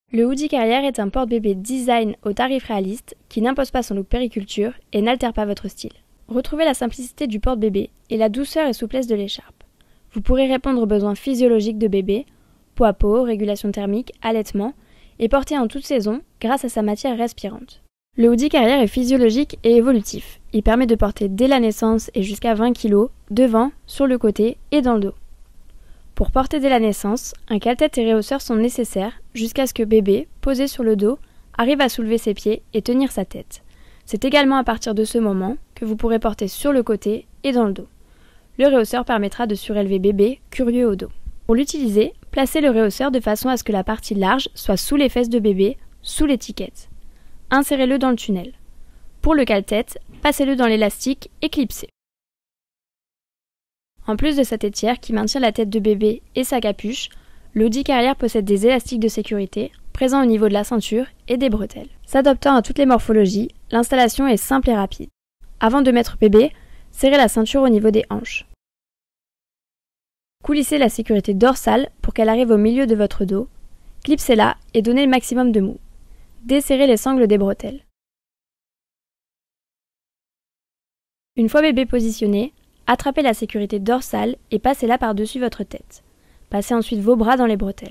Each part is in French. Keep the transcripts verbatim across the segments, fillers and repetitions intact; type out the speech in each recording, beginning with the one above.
Le hoodie carrière est un porte-bébé design au tarif réaliste qui n'impose pas son look périculture et n'altère pas votre style. Retrouvez la simplicité du porte-bébé et la douceur et souplesse de l'écharpe. Vous pourrez répondre aux besoins physiologiques de bébé, poids-peau, régulation thermique, allaitement, et porter en toute saison grâce à sa matière respirante. Le hoodie carrière est physiologique et évolutif. Il permet de porter dès la naissance et jusqu'à vingt kilos, devant, sur le côté et dans le dos. Pour porter dès la naissance, un casse-tête et réhausseur sont nécessaires jusqu'à ce que bébé, posé sur le dos, arrive à soulever ses pieds et tenir sa tête. C'est également à partir de ce moment que vous pourrez porter sur le côté et dans le dos. Le réhausseur permettra de surélever bébé, curieux au dos. Pour l'utiliser, placez le réhausseur de façon à ce que la partie large soit sous les fesses de bébé, sous l'étiquette. Insérez-le dans le tunnel. Pour le cale-tête, passez-le dans l'élastique et clipsez. En plus de cette étière qui maintient la tête de bébé et sa capuche, le hoodie carrière possède des élastiques de sécurité présents au niveau de la ceinture et des bretelles. S'adaptant à toutes les morphologies, l'installation est simple et rapide. Avant de mettre bébé, serrez la ceinture au niveau des hanches. Coulissez la sécurité dorsale pour qu'elle arrive au milieu de votre dos, clipsez-la et donnez le maximum de mou. Desserrez les sangles des bretelles. Une fois bébé positionné, attrapez la sécurité dorsale et passez-la par-dessus votre tête. Passez ensuite vos bras dans les bretelles.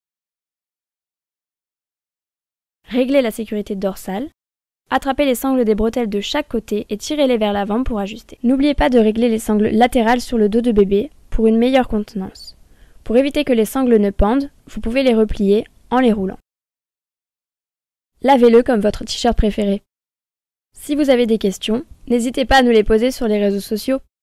Réglez la sécurité dorsale. Attrapez les sangles des bretelles de chaque côté et tirez-les vers l'avant pour ajuster. N'oubliez pas de régler les sangles latérales sur le dos de bébé pour une meilleure contenance. Pour éviter que les sangles ne pendent, vous pouvez les replier en les roulant. Lavez-le comme votre t-shirt préféré. Si vous avez des questions, n'hésitez pas à nous les poser sur les réseaux sociaux.